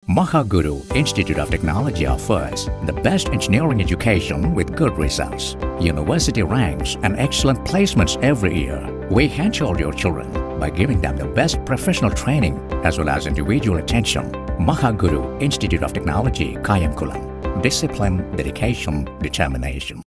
Mahaguru Institute of Technology offers the best engineering education with good results, university ranks, and excellent placements every year. We handhold your children by giving them the best professional training as well as individual attention. Mahaguru Institute of Technology, Kayamkulam. Discipline, dedication, determination.